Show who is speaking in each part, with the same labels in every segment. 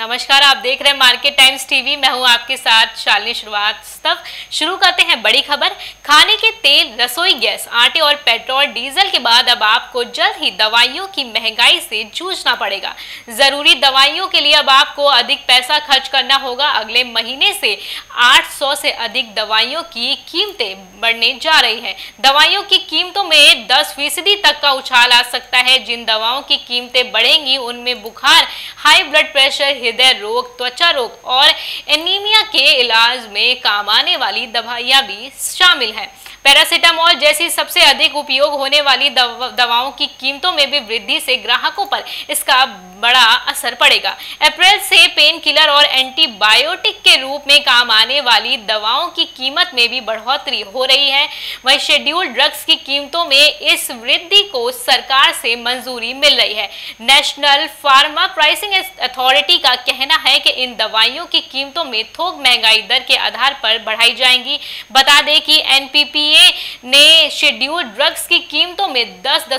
Speaker 1: नमस्कार, आप देख रहे हैं मार्केट टाइम्स टीवी। मैं हूं आपके साथ शालिनी श्रीवास्तव। शुरू करते हैं बड़ी खबर। खाने के तेल, रसोई गैस, आटे और पेट्रोल डीजल के बाद अब आपको जल्द ही दवाइयों की महंगाई से जूझना पड़ेगा। जरूरी दवाइयों के लिए अब आपको अधिक पैसा खर्च करना होगा। अगले महीने से 800 से अधिक दवाइयों की कीमतें बढ़ने जा रही हैं। दवाइयों की कीमतों में 10% तक का उछाल आ सकता है। जिन दवाओं की कीमतें बढ़ेंगी उनमें बुखार, हाई ब्लड प्रेशर, हृदय रोग, त्वचा रोग और एनीमिया के इलाज में काम आने वाली दवाइयां भी शामिल हैं। पैरासीटामोल जैसी सबसे अधिक उपयोग होने वाली दवाओं की कीमतों में भी वृद्धि से ग्राहकों पर इसका बड़ा असर पड़ेगा। अप्रैल से पेन किलर और एंटीबायोटिक के रूप में काम आने वाली दवाओं की कीमत में भी बढ़ोतरी हो रही है। वहीं शेड्यूल्ड ड्रग्स की कीमतों में इस वृद्धि को सरकार से मंजूरी मिल रही है। नेशनल फार्मा प्राइसिंग अथॉरिटी का कहना है कि इन दवाइयों की कीमतों में थोक महंगाई दर के आधार पर बढ़ाई जाएंगी। बता दें कि एनपीपीए ने शेड्यूल्ड ड्रग्स की कीमतों में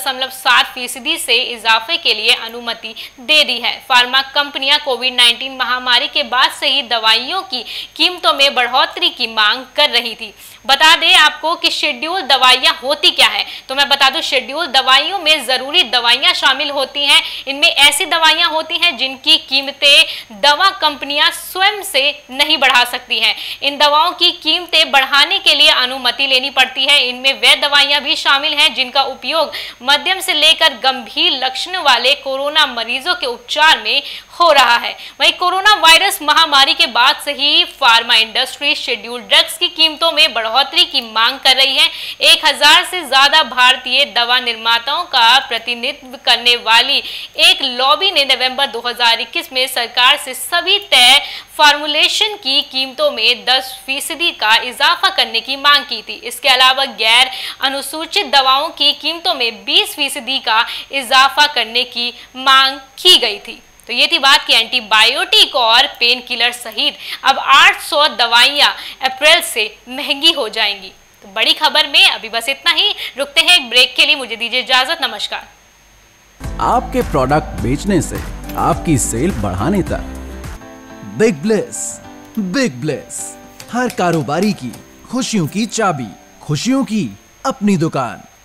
Speaker 1: 10.7% से इजाफे के लिए अनुमति दे दी है। फार्मा कंपनियां कोविड-19 महामारी के बाद से ही दवाइयों की कीमतों में बढ़ोतरी की मांग कर रही थी। बता दें आपको कि शेड्यूल दवाइयां होती क्या है, तो मैं बता दूं, शेड्यूल दवाइयों में जरूरी दवाइयां शामिल होती हैं। इनमें ऐसी दवाइयां होती हैं जिनकी कीमतें दवा कंपनियां स्वयं से नहीं बढ़ा सकती हैं। इन दवाओं की कीमतें बढ़ाने के लिए अनुमति लेनी पड़ती है। इनमें वे दवाइयां भी शामिल हैं जिनका उपयोग मध्यम से लेकर गंभीर लक्षण वाले कोरोना मरीजों के उपचार में हो रहा है। वहीं कोरोना वायरस महामारी के बाद से ही फार्मा इंडस्ट्री शेड्यूल ड्रग्स की कीमतों में बढ़ोतरी की मांग कर रही है। 1000 से ज्यादा भारतीय दवा निर्माताओं का प्रतिनिधित्व करने वाली एक लॉबी ने नवंबर 2021 में सरकार से सभी तय फार्मूलेशन की कीमतों में 10% का इजाफा करने की मांग की थी। इसके अलावा गैर अनुसूचित दवाओं की कीमतों में 20% का इजाफा करने की मांग की गई थी। तो ये थी बात कि एंटीबायोटिक और पेन किलर सहित अब 800 दवाइयां अप्रैल से महंगी हो जाएंगी। तो बड़ी खबर में अभी बस इतना ही। रुकते हैं एक ब्रेक के लिए, मुझे दीजिए इजाजत। नमस्कार।
Speaker 2: आपके प्रोडक्ट बेचने से आपकी सेल बढ़ाने तक बिग ब्लेस हर कारोबारी की खुशियों की चाबी, खुशियों की अपनी दुकान।